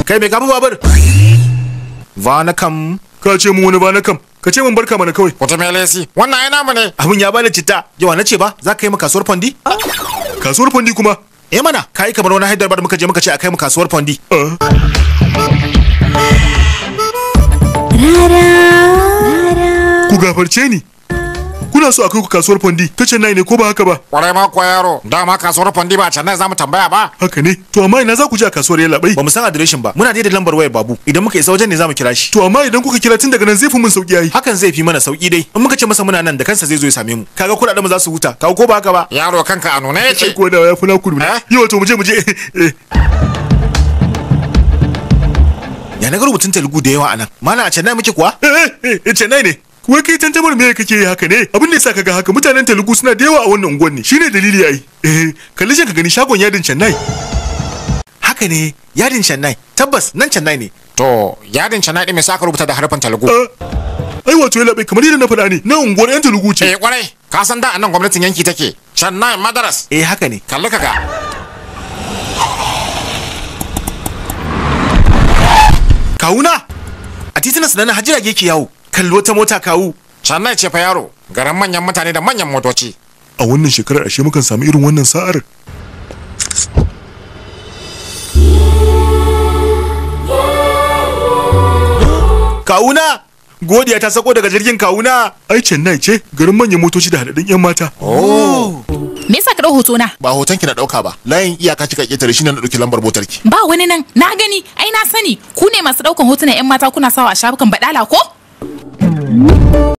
Kai mai gaba babur. Vanakam. Ka ce mu wani Vanakam. Ka ce mun barka mana kawai. Wata mai lesi. Wannan ai namu ne. Abin ya bani citta. Yawa na ce ba za ka yi mu kasuwar Fondi? Kasuwar Fondi kuma? Mana kai kamar wani Hyderabad muka je muka ce a kai mu kasuwar Fondi. Ku gafarce ni. Kuna so a kai ku kasuwar Fondi ta Chennai ne ko ba haka ba? Kwarai ma kuwa yaro, dama kasuwar Fondi ba Chennai za mu tambaya ba. Haka ne. To amma ina za ku je a kasuwar Yalabai? Ba mu san adireshin ba. Muna da lambar wayar babu. Idan muka isa wajen ne za mu kira shi. To amma idan kuka kira tun daga nan zai fi mun sauki yayi. Hakan zai fi mana sauki dai. In muka ce masa muna nan da kansa zai zo ya same mu. Kaga kuɗaɗen mu za su huta. Kawo ko ba haka ba? Yaro kanka a nuna yake. Ko da ya fi na kudu. Yau to mu je. Ya na ga rubutun Telugu da yawa anan. Mana a Chennai muke kuwa? Chennai ne. Kuwa kai tantamar me kake yi haka ne? Abin da yasa kaga haka mutanen Telugu suna da yawa a wannan unguwar ne. Shine dalili ai. Kalli ka gani shagon yadin Chennai. Haka ne, yadin Chennai. Tabbas nan Chennai ne. To, yadin Chennai din me saka rubuta da harfin Telugu? Ai wato ya labai kamar yadda na faɗa ne. Na unguwar yan Telugu ce. Kwarai. Ka san da anan gwamnatin yanki take. Chennai Madras. Haka ne. Kalli ka ga. Kawuna. A titunan su nan hajjirage ke yawo. Kalli wata mota kawu. Chennai ce fa yaro, garin manyan mutane da manyan motoci. A wannan shekarar ashe mukan samu irin wannan sa'ar. Kawuna! Godiya ta sako daga jirgin kawuna. Ai Chennai ce garin manyan motoci da haɗaɗɗun 'yan mata. Me yasa ka ɗau hoto na? Ba hoton ki na ɗauka ba. Layin iyaka kika ƙetare shi ne na ɗauki lambar motar ki. Ba wani nan, na gani, ai na sani. Ku ne masu ɗaukan hotunan 'yan mata kuna sawa a shafukan baɗala ko?